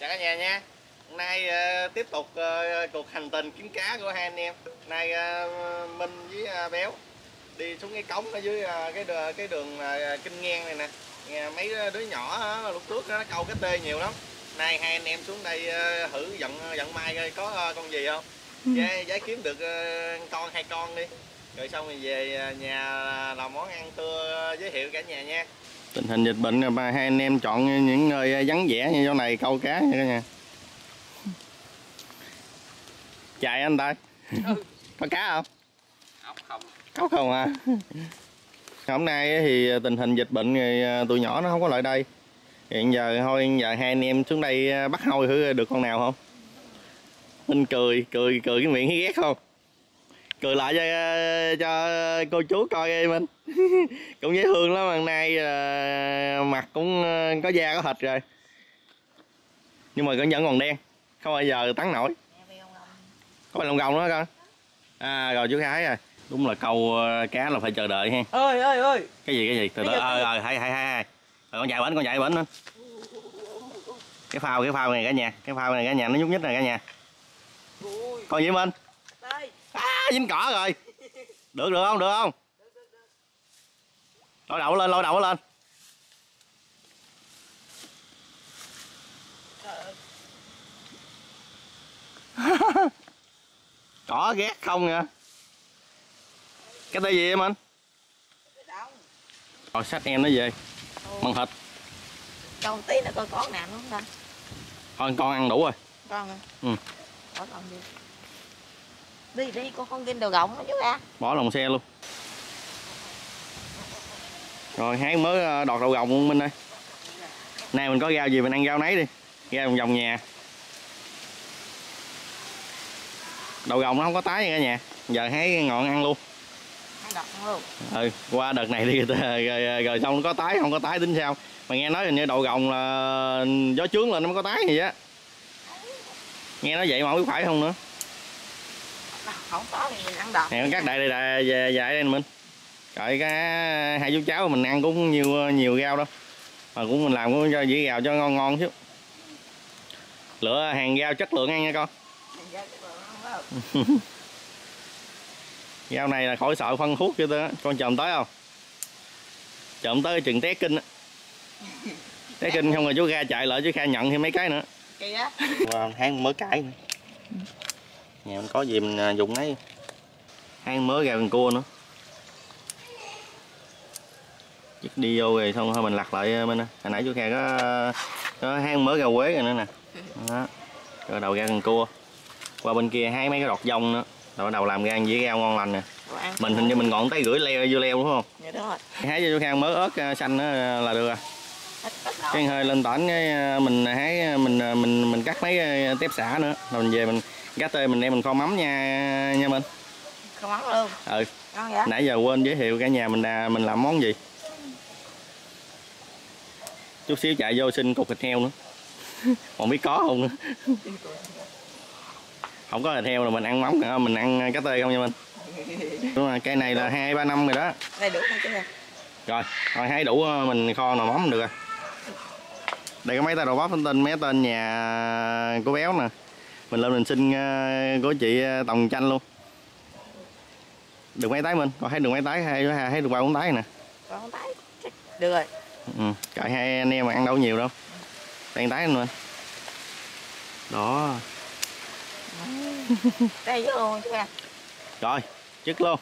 Chào cả nhà nha. Hôm nay tiếp tục cuộc hành trình kiếm cá của hai anh em. Hôm nay Minh với Béo đi xuống cái cống ở dưới cái đường Kinh Ngang này nè. Nghe mấy đứa nhỏ lúc trước nó câu cá tê nhiều lắm. Nay hai anh em xuống đây thử vận may coi có con gì không. Giá kiếm được con 2 con đi. Rồi xong rồi về nhà làm món ăn trưa giới thiệu cả nhà nha. Tình hình dịch bệnh mà hai anh em chọn những nơi vắng vẻ như chỗ này câu cá nha cả nhà. Chạy anh ta. Có cá không? Không không à. Hôm nay thì tình hình dịch bệnh thì tụi nhỏ nó không có lại đây. Hiện giờ thôi giờ hai anh em xuống đây bắt hôi thử được con nào không? Minh cười cái miệng ghét không? Cười lại cho cô chú coi đi Minh. Cũng dễ thương lắm, hôm nay mặt cũng có da có thịt rồi. Nhưng mà vẫn còn đen, không bao giờ tắn nổi. Có phải lông gồng đó con. À rồi chú Khái rồi. Đúng là câu cá là phải chờ đợi ha. Ơi. Cái gì? Từ từ hay. Con chạy bển lên. Cái phao này cả nhà, nó nhúc nhích này cả nhà. Con gì Minh? Đây. À, dính cỏ rồi. Được không? Lôi đầu nó lên. Cỏ ghét không nha. Cái tay gì em anh? Rồi xách em nó về. Bằng thịt. Con tí nữa coi con nào không ta? Thôi con ăn đủ rồi. Con à? Ừ. Bỏ con đi con kim đầu gọng đó chú ra. Bỏ lòng xe luôn. Rồi hái mới đọt đầu gồng luôn Minh ơi. Nay mình có rau gì mình ăn rau nấy đi. Rau vòng nhà. Đầu gồng nó không có tái nha cả nhà. Giờ hái ngọn ăn luôn. Hái đọt luôn. Ừ, qua đợt này đi rồi xong nó có tái không có tái tính sao. Mà nghe nói hình như đầu gồng là gió chướng lên nó mới có tái gì á. Nghe nói vậy mà không biết phải không nữa. Không có thì mình ăn đọt. Nè cắt đại đây dài đây Minh. Trời hai chú cháu mình ăn cũng nhiều rau đâu. Mà cũng mình làm cũng cho dĩ rau cho ngon chứ. Lựa hàng rau chất lượng ăn nha con. Rau này là khỏi sợ phân thuốc chứ đó. Con chồm tới không? Chồm tới chừng té kinh á. Té kinh không rồi chú ra chạy lại chứ Kha nhận thêm mấy cái nữa. Kìa. Wow, hang mớ cải nữa. Nhà mình có gì mình dùng lấy. Hang mớ gà cần cua nữa. Chắc đi vô rồi xong thôi mình lặt lại bên. Hồi nãy chú Kha có hang mớ gà quế rồi nữa nè. Đó. Rồi đầu gà cần cua. Qua bên kia hái mấy cái đọt dông nữa. Rồi bắt đầu làm ra ăn dĩa rau ngon lành nè. Mình hình như mình ngọn tay rưỡi vô leo đúng không? Dạ đúng rồi. Hái cho chú Khang mớ ớt xanh đó là được rồi. Cái hơi lên tỏi cái mình hái mình cắt mấy cái tép xả nữa. Rồi mình về mình gắt tê mình đem mình kho mắm nha Minh. Kho mắm luôn. Ừ. Ngon vậy? Nãy giờ quên giới thiệu cả nhà mình làm món gì. Chút xíu chạy vô xin cục thịt heo nữa. Không biết có không nữa. Không có thịt heo là mình ăn mắm nữa, mình ăn cá tê không nha Minh. Đúng rồi, cây này là 2-3 năm rồi đó. Đây đủ không chứ nè. Rồi, hái đủ mình kho nồi mắm được rồi. Đây có mấy tay đồ bắp tên mấy tên nhà cô Béo nè. Mình lên mình xin của chị Tòng Chanh luôn. Được mấy tái Minh, còn thấy được mấy tái hay thấy được 3-4 tái nè. 3-4 tái. Được rồi. Ừ, cậy hai anh em mà ăn đâu nhiều đâu. Đây tái anh Minh. Đó. Đây với luôn chú ra. Rồi, chức luôn.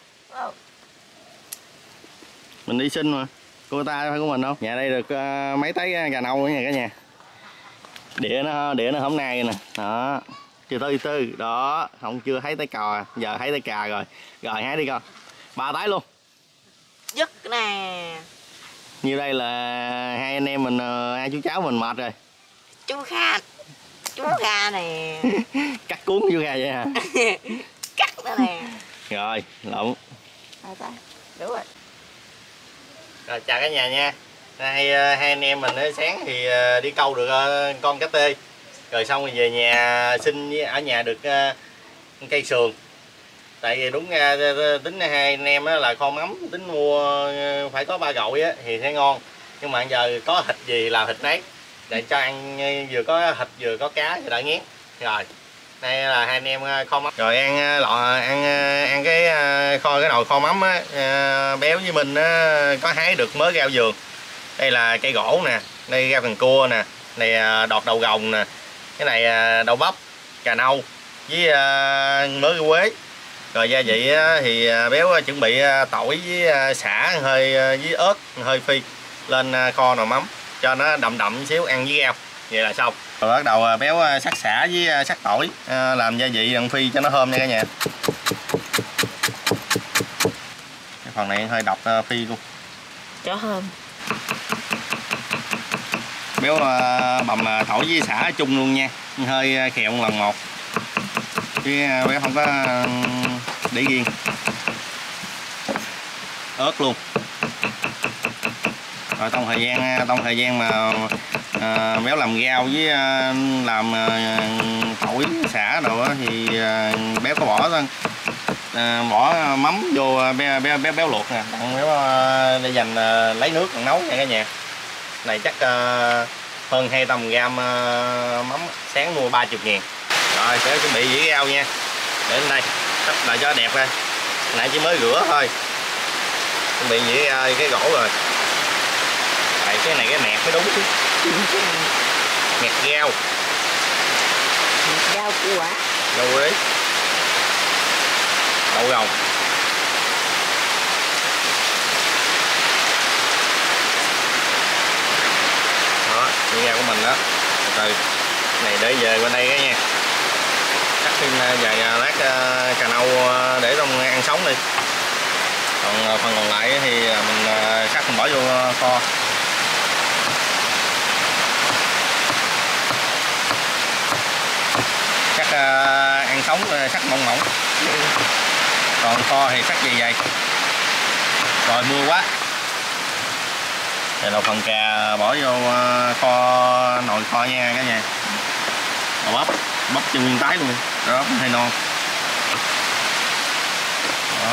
Mình đi xin mà. Cô ta phải của mình đâu. Nhà đây được mấy tái gà nâu nữa nha cả nhà. Đĩa nó hôm nay nè. Đó. Chưa tới tư. Đó, không chưa thấy tới cò, giờ thấy tới cà rồi. Rồi hái đi con. 3 tái luôn. Dứt nè. Như đây là hai anh em mình, hai chú cháu mình mệt rồi. Chú Kha nè. Cắt cuốn chú Kha vậy hả? Cắt đó nè. Rồi, lộn. Đúng rồi. Rồi chào cả nhà nha. Hai anh em mình sáng thì đi câu được con cá tê. Rồi xong rồi về nhà xin ở nhà được cây sườn. Tại vì đúng ra tính hai anh em là kho mắm, tính mua phải có 3 gội á thì sẽ ngon. Nhưng mà giờ có thịt gì làm thịt nấy. để cho ăn vừa có thịt vừa có cá cho đỡ ngán. Rồi đây là hai anh em kho mắm, rồi ăn cái kho cái nồi kho mắm á. Béo với Minh á, có hái được mớ rau vườn. Đây là cây gỗ nè, đây rau cần cua nè, này đọt đầu gồng nè, cái này đậu bắp, cà nâu với mớ rau quế. Rồi gia vị thì Béo chuẩn bị tỏi với sả hơi với ớt hơi phi lên kho nồi mắm cho nó đậm đậm xíu, ăn với rau vậy là xong. Rồi bắt đầu Béo sắc sả với sắc tỏi làm gia vị đặng phi cho nó thơm nha cả nhà. Cái phần này hơi độc phi luôn cho thơm. Béo bầm tỏi với sả chung luôn nha, hơi khẹo lần một chứ Béo không có để riêng. Ớt luôn. Rồi trong thời gian mà Béo làm rau với làm tỏi sả đồ thì Béo có bỏ mắm vô béo luộc nè, Béo để dành lấy nước còn nấu nha cả nhà. Này chắc hơn 200 gram mắm, sáng mua 30.000. Rồi sẽ chuẩn bị dĩa rau nha, để lên đây sắp lại cho đẹp đây, nãy chỉ mới rửa thôi. Chuẩn bị dĩa cái gỗ rồi. Tại cái này cái mẹt mới đúng chứ. Mẹt rau. Rau củ quả. Rau quế. Đậu gồng. Đó, dĩa rau của mình đó. Từ này để về bên đây cái nha. Cắt thêm vài lát cà nâu để trong ăn sống đi. Còn phần còn lại thì mình cắt mình bỏ vô kho. Cắt ăn sống cắt mỏng mỏng, còn kho thì cắt dày. Rồi mưa quá. Đây là phần cà bỏ vô kho, nồi kho nha cả nhà. Bắp cho nguyên tái luôn, đó hơi non. Đó.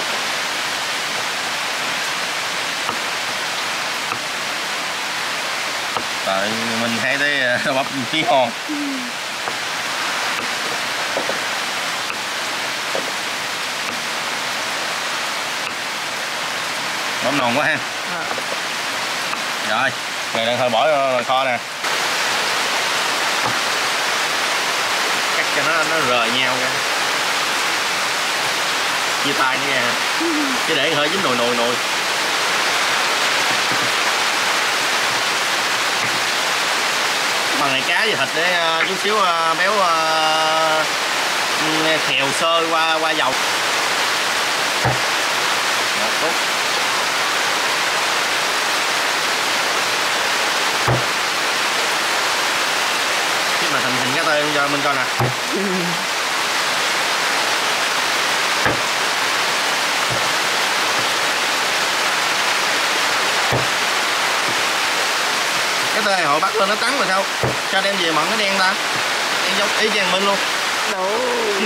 Tại mình thấy thấy bắp tí hòn. Bắp non quá ha. Rồi, này đang hơi bỏ vào kho nè. Cắt cho nó rời nhau ra. Chia tay nha. Chứ để hơi dính nồi. Phần này cá và thịt để chút xíu Béo khèo sơ qua dầu. Một phút. Chứ mà thành cái tên cho mình coi nè. Cái tên này họ bắt lên nó trắng rồi sao? Cho đem về mận nó đen ta. Giống ý chang Minh luôn. Đủ.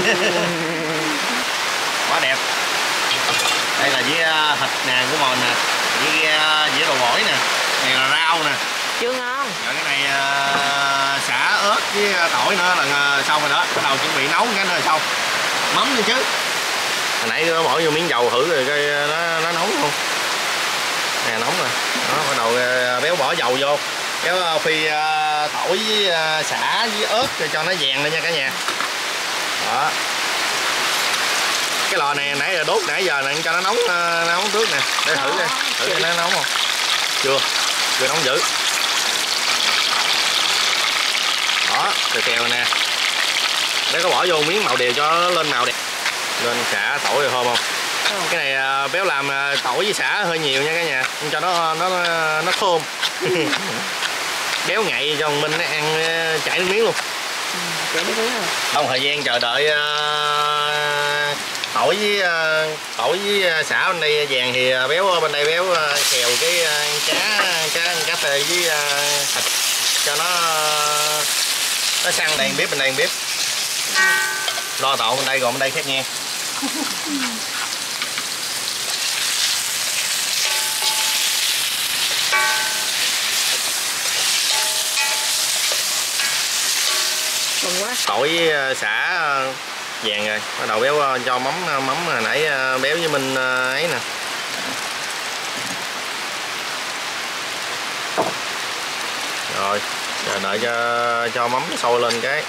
Quá đẹp. Đây là dĩa thịt nè của mình nè, dĩa đồ gỏi nè, này là rau nè. Chưa ngon. Rồi cái này xả ớt với tỏi nữa là xong rồi đó. Bắt đầu chuẩn bị nấu cái nữa là xong. Mắm đi chứ. Hồi nãy nó bỏ vô miếng dầu thử rồi coi nó nóng không. Nè nóng rồi. Đó, bắt đầu Béo bỏ dầu vô. Béo phi tỏi với sả với ớt rồi cho nó vàng lên nha cả nhà. Đó. Cái lò này nãy giờ đốt nãy giờ này cho nó nóng trước nè, để thử đi, thử nó nóng không? Chưa nóng dữ. Đó, kèo nè. Để có bỏ vô miếng màu đều cho nó lên màu đẹp. Lên xả tỏi rồi thơm không? Cái này Béo làm tỏi với sả hơi nhiều nha cả nhà, cho nó thơm. Béo ngậy cho mình ăn chảy nước miếng luôn. Chảy nước miếng rồi. Không thời gian chờ đợi tỏi với sả bên đây vàng thì Béo bên đây Béo khèo cái cá tê với thịt cho nó săn đèn bếp bên đây bếp. Lo tậu bên đây còn bên đây khác nha. Còn quá. Tỏi với xả vàng rồi, bắt đầu béo cho mắm hồi nãy béo với Minh ấy nè. Rồi, giờ đợi cho mắm sôi lên cái.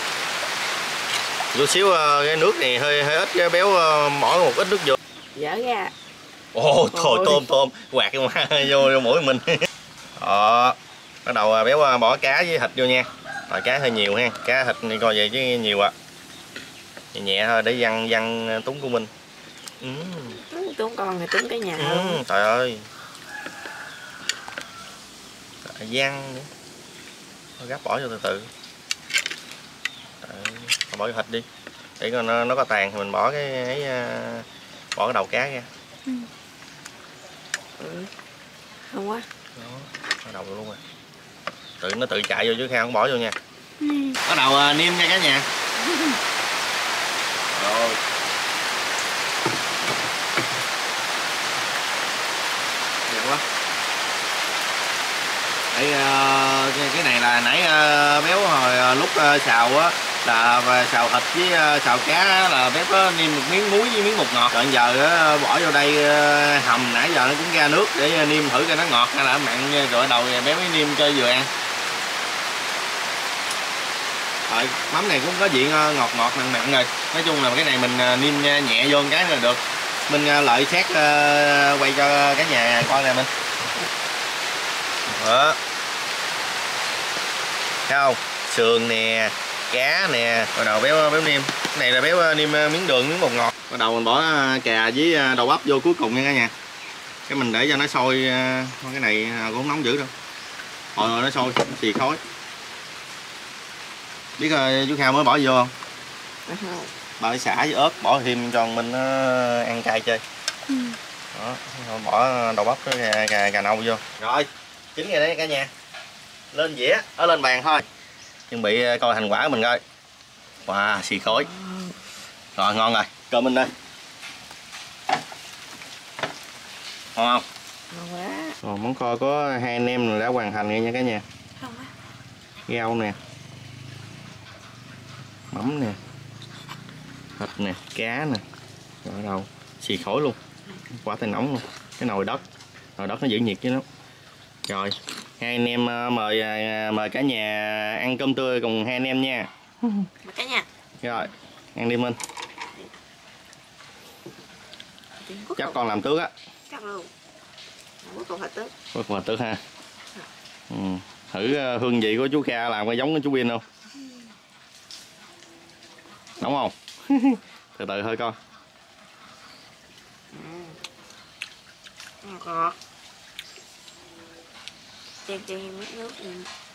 Chút xíu cái nước này hơi ít, cái béo bỏ một ít nước vô. Dở ra. Ồ, thôi tôm quạt vô mũi mình. Đó, bắt đầu béo bỏ cá với thịt vô nha. Rồi cá hơi nhiều ha, cá thịt này coi vậy chứ nhiều ạ. Nhẹ thôi để văng túng của mình. Túng con thì túng cái nhà. Trời ơi. Văng nữa. Thôi gắp bỏ vô từ từ. Đấy, bỏ cái thịt đi. Để nó có tàn thì mình bỏ bỏ cái đầu cá ra. Không quá. Đó, bắt đầu luôn rồi. Nó tự chạy vô chứ Khang không bỏ vô nha. Bắt đầu niêm nha cả nhà. Rồi. Đẹp quá. Đấy, cái này là nãy béo hồi lúc xào á là xào thịt với xào cá là béo có niêm một miếng muối với miếng bột ngọt. Rồi giờ bỏ vô đây hầm nãy giờ nó cũng ra nước để niêm thử cho nó ngọt hay là mặn, rồi đầu béo mới niêm cho vừa ăn. Rồi mắm này cũng có vị ngọt mặn rồi. Nói chung là cái này mình niêm nhẹ vô một cái là được. Mình lợi xét quay cho cả nhà coi nè mình. Đó. Thấy không? Sườn nè, cá nè, rồi đầu béo niêm. Cái này là béo niêm miếng đường, miếng bột ngọt. Bắt đầu mình bỏ cà với đậu bắp vô cuối cùng nha cả nhà. Cái mình để cho nó sôi, cái này cũng không nóng dữ đâu. Hồi nó sôi, xì khói. Biết chú Khao mới bỏ vô không? Bỏ cái xả với ớt, bỏ thêm cho mình nó ăn cay chơi. Đó, bỏ đậu bắp với cà nâu vô. Rồi, chín rồi đấy cả nhà. Lên dĩa, ở lên bàn thôi. Chuẩn bị coi thành quả của mình coi. Wow, xì khói. Rồi, ngon rồi. Cơm mình đây. Ngon không? Ngon quá. Rồi, món kho có hai anh em đã hoàn thành rồi nha cả nhà. Không á. Rau nè. Mắm nè. Thịt nè, cá nè. Rồi đâu, xì khói luôn. Quả tay nóng luôn. Cái nồi đất nó giữ nhiệt chứ lắm. Rồi, hai anh em mời cả nhà ăn cơm trưa cùng hai anh em nha. Mời cả nhà. Rồi, ăn đi Minh. Chắc con làm tước á. Chắc luôn. Cuối cùng phải tước. Cuối cùng là tước ha. Thử hương vị của chú Kha làm có giống với chú Bin không? Nóng không? Từ từ thôi coi. Ngọt. Chan miếng nước đi.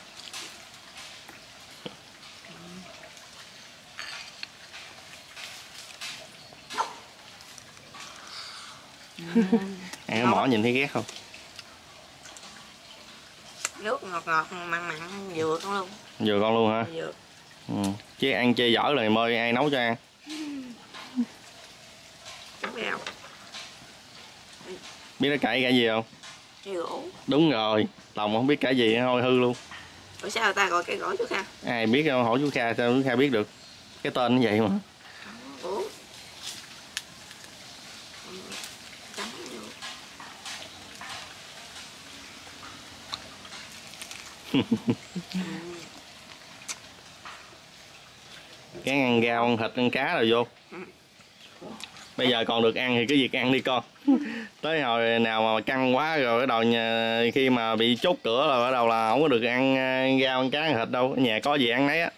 Ăn cái mỏ nhìn thấy ghét không? Nước ngọt mặn vừa con luôn. Vừa con luôn hả? Vừa. Chứ ăn chơi dở rồi mời ai nấu cho ăn. Biết nó cãi cái gì không? Cái gỗ. Đúng rồi, Tòng không biết cãi gì thôi hư luôn. Ủa sao ta gọi cái gỗ chú Kha? Ai biết không? Hỏi chú Kha sao chú Kha biết được. Cái tên nó vậy mà. Ủa? Cái ăn rau, ăn thịt, ăn cá rồi vô. Bây giờ còn được ăn thì cứ việc ăn đi con. Tới hồi nào mà căng quá rồi bắt đầu khi mà bị chốt cửa là bắt đầu là không có được ăn rau, ăn cá, ăn thịt đâu. Ở nhà có gì ăn nấy á.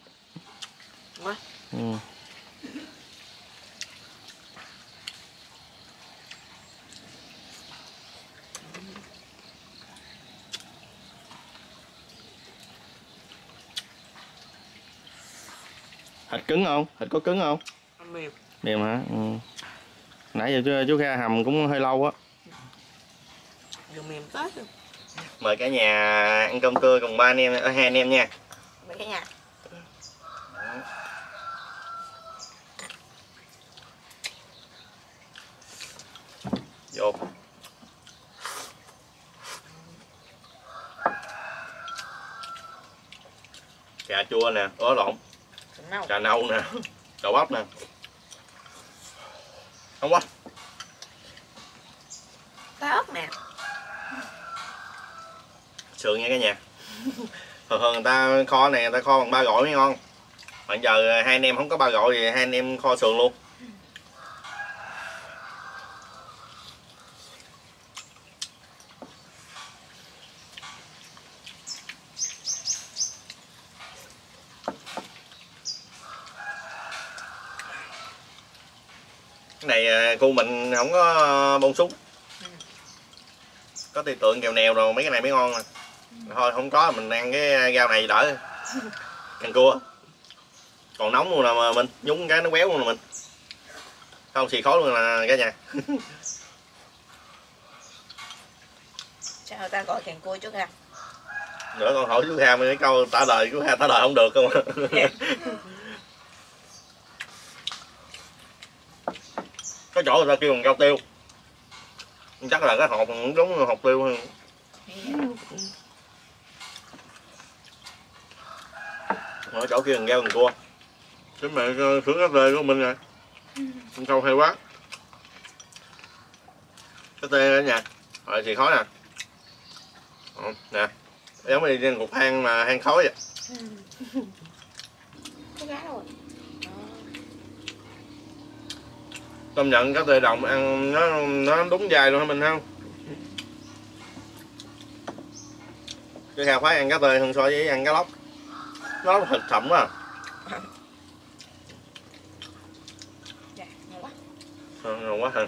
Thịt cứng không? Thịt có cứng không? Mềm. Mềm hả? Nãy giờ chú Kha hầm cũng hơi lâu á. Vừa mềm tới luôn. Mời cả nhà ăn cơm trưa cùng hai anh em nha. Mời cả nhà. Vô. Cà chua nè, lộn, cà nâu nè, đậu bắp nè. Không quá. Cá ớt nè. Sườn nha cả nhà. Thường người ta kho này người ta kho bằng ba gỏi mới ngon. Mà giờ hai anh em không có ba gỏi thì hai anh em kho sườn luôn. Cái này khu mình không có bông súng, có tùy tượng kèo nèo rồi mấy cái này mới ngon. Thôi không có mình ăn cái rau này đỡ. Ăn cua còn nóng luôn nè, mà mình nhúng cái nó béo luôn nè mình, không xì khói luôn nè cả nhà. Sao người ta gọi càng cua trước ha? Nữa con hỏi chú Kha mấy câu trả lời, chú Kha trả lời không được không. Có chỗ người ta kêu bằng rau tiêu, chắc là cái hột giống hột tiêu hơn. Ở chỗ kia bằng rau bằng cua. Cái mẹ sướng cái tê của mình rồi, con câu hay quá. Cái tê ở nhà rồi xì khói nè. Nè giống như trên cục than mà than khói vậy. Có gá rồi. Công nhận cá tê đồng ăn nó đúng dài luôn hả mình không? Cái Kha khoái ăn cá tê hơn so với ăn cá lóc. Nó thịt thậm quá. Dạ, ngon quá. Ngon quá hả?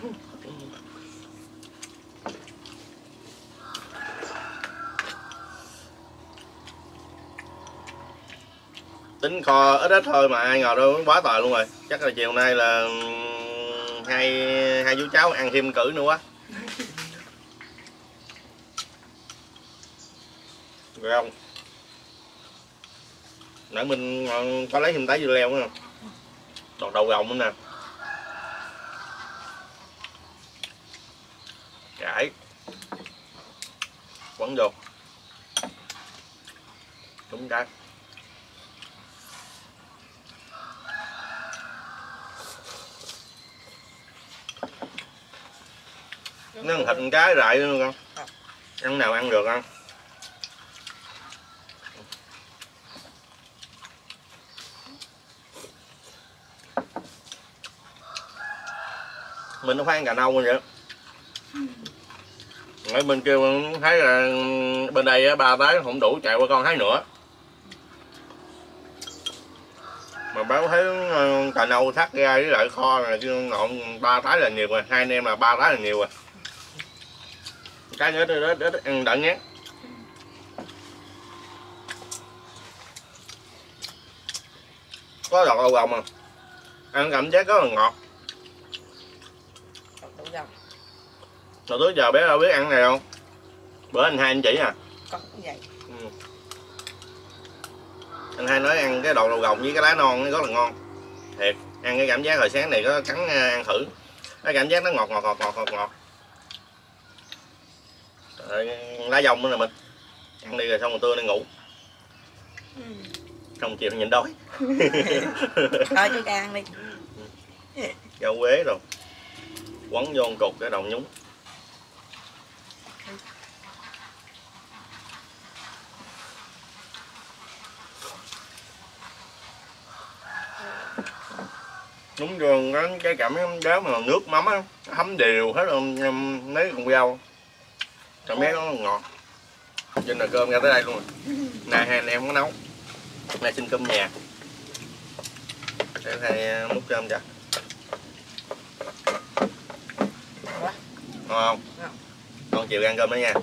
Tính kho ít ít thôi mà ai ngờ đâu quá tồi luôn rồi. Chắc là chiều nay là hai chú cháu ăn thêm cử nữa quá. Rồi không? Nãy mình có lấy thêm tái dưa leo nữa. Đọt đầu gồng nữa nè. Cải. Quấn vô. Đúng cái. Nó thịt con cái rại nữa con. Ăn nào ăn được không? Mình nó phải ăn cà nâu vậy. Ở bên kia thấy là bên đây ba tái không đủ chạy qua con thấy nữa. Mà báo thấy cà nâu thắt ra với lại kho này ngọn ba tái là nhiều rồi, hai anh em là ba tái là nhiều rồi. Cái nữa đó ăn đỡ nhé. Có đọt đầu gồng à. Ăn cảm giác rất là ngọt. Rồi tới giờ bé đâu biết ăn này không? Bữa anh hai anh chỉ à. Con cũng vậy. Anh hai nói ăn cái đọt đầu gồng với cái lá non nó rất là ngon. Thiệt, ăn cái cảm giác hồi sáng này có cắn ăn thử. Cái cảm giác nó ngọt. Lá dong nữa nè mình. Ăn đi rồi xong rồi tưa đi ngủ. Xong chiều nhìn đói. Thôi chú Kha ăn đi. Rau quế rồi. Quấn vô cục cái đầu nhúng. Đúng rồi, cái cảm giác mà nước mắm á, hấm đều hết luôn, lấy con rau. Cảm giác nó ngọt. Trên nồi cơm ra tới đây luôn rồi. Nay hai anh em có nấu. Nay xin cơm nhà. Để thầy múc cơm cho. Ngon không? Con chiều ăn cơm đó nha.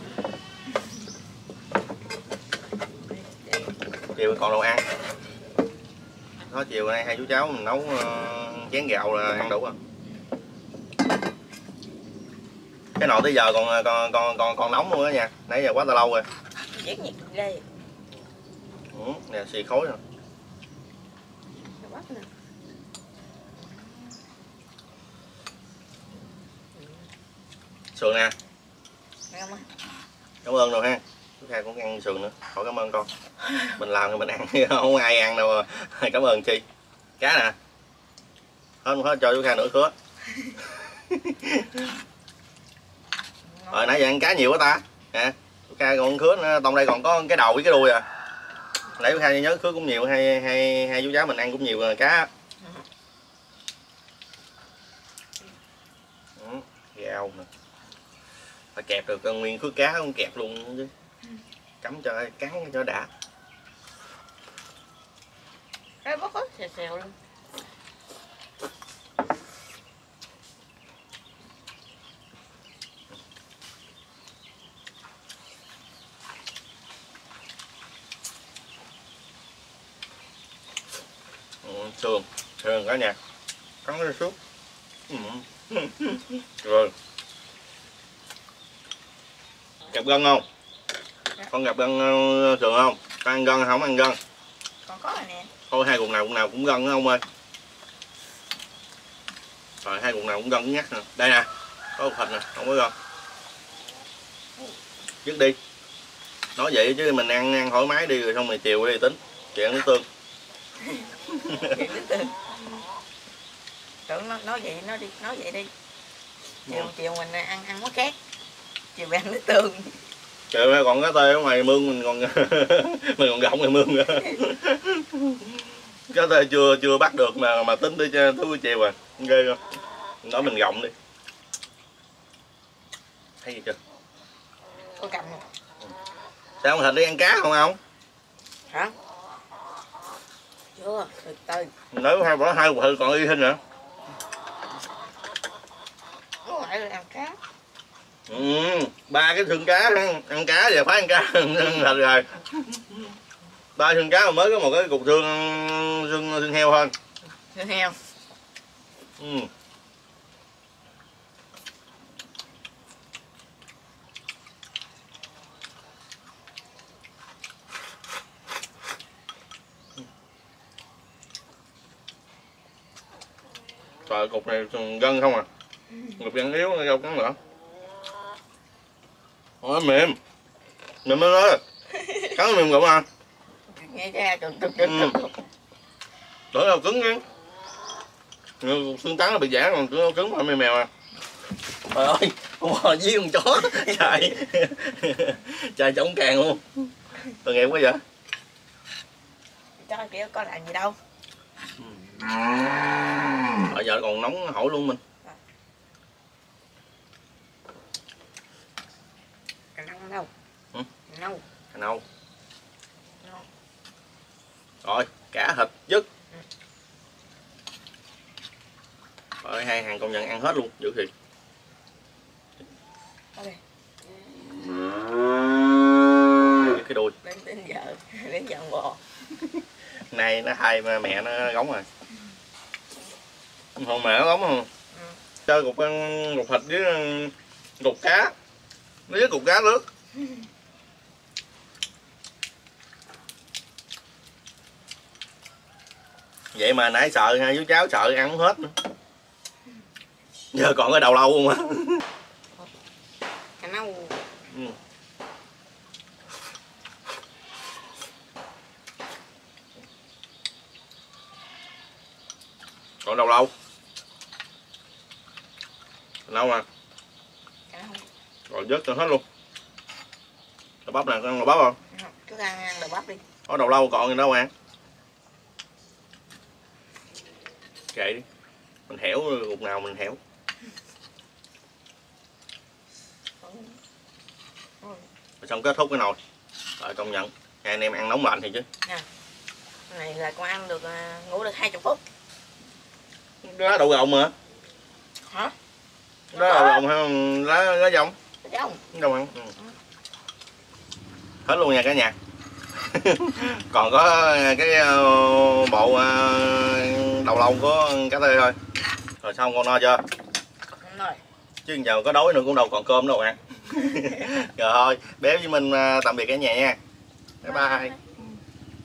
Chiều còn đồ ăn. Có chiều nay hai chú cháu mình nấu chén gạo là ăn đủ rồi. Cái nồi tới giờ còn nóng luôn đó nha. Nãy giờ quá lâu rồi. Dán nhiệt ghê. Nè xì khói rồi. Sườn nè. Cảm ơn rồi ha. Chú Kha cũng ăn sườn nữa. Thôi cảm ơn con. Mình làm thì mình ăn, không ai ăn đâu mà. Cảm ơn chi. Cá nè. Hết cho chú Kha nửa khứa. Rồi nãy giờ ăn cá nhiều quá ta. Nè, chú Kha còn khứa nữa, tông đây còn có cái đầu với cái đuôi à. Nãy chú Kha nhớ khứa cũng nhiều, hai chú cháu mình ăn cũng nhiều cá. Rau nè. Phải kẹp được con nguyên khứa cá không kẹp luôn chứ. Cắm cho cắn cho đã. Cái bớt hết xèo xèo luôn. Sườn cả nhà. Cắn cái suốt. Rồi. Gặp gân không? Con gặp gân sườn không? Con ăn gân không ăn gân? Còn có rồi nè. Thôi hai cục nào cũng gân đó ông ơi. Rồi hai cục nào cũng gân nhắc nè. Đây nè. Có cục thịt nè, không có gân. Dứt đi. Nói vậy chứ mình ăn thoải mái đi rồi xong rồi chiều đi tính. Chuyện nước tương. Tưởng nói vậy nói vậy đi. Chiều mình ăn món khác. Chiều ăn nước tương. Trời ơi, còn cái tê ở ngoài mương mình còn mình còn gọng ngoài mương nữa. Cái tê chưa bắt được mà tính tới thứ chiều à. Ghê không? Nói mình gọng đi. Thấy gì chưa? Con cầm. Sao thịt đi ăn cá không không? Hả? Chưa, từ từ. Nếu hai cục thịt còn y hình nữa. Không phải là ăn cá. Ba cái xương cá ăn cá giờ phải ăn cá thịt rồi. Ba xương cá mà mới có một cái cục xương heo thôi. Xương heo. Trời, cục này gân không à. Cục gân yếu đâu cắn nữa. Ôi mềm. Mềm mới nói. Cắn mềm rụng à. Nghe ra trục. Đổi đâu cứng chứ. Xương trắng nó bị giãn còn cứng mà mềm mèo à. Trời ơi, con bò với con chó. Trời. Trời trống càng luôn. Tội nghiệp quá vậy. Cho kiểu có làm gì đâu. Bây giờ còn nóng hổi luôn mình. Cà nâu đâu? Nâu. Cà nâu. Rồi, cá thịt dứt. Rồi hai hàng công nhận ăn hết luôn, dữ thiệt. Cái đuôi. Đến giờ bò. Này nó hai mẹ nó gống rồi. Hồi mẹ nó gống không? Chơi cục thịt với cục cá. Với cục cá nước. Vậy mà nãy sợ hai chú cháu sợ ăn không hết nữa. Giờ còn cái đầu lâu không á. Cà nâu. Còn đầu lâu. Đâu nè. Rồi vớt cho hết luôn. Đậu bắp nè, con đậu bắp không? Cứ ăn đậu bắp đi. Có đầu lâu còn gì đâu ăn. Kệ đi. Mình hẻo cục nào mình hẻo. Rồi xong kết thúc cái nồi. Rồi công nhận. Hai anh em ăn nóng lạnh thì chứ. Cái này là con ăn được ngủ được 20 phút. Đó đậu gồng mà. Hả? Đó đậu gồng hay lá dông? Dông. Đâu ăn. Hết luôn nha cả nhà. Còn có cái bộ đầu lông của cá tê thôi. Rồi xong con no chưa? Rồi. Chứ giờ có đói nữa cũng đâu còn cơm đâu ăn. Rồi thôi, bé với Minh tạm biệt cả nhà nha. Bye bye.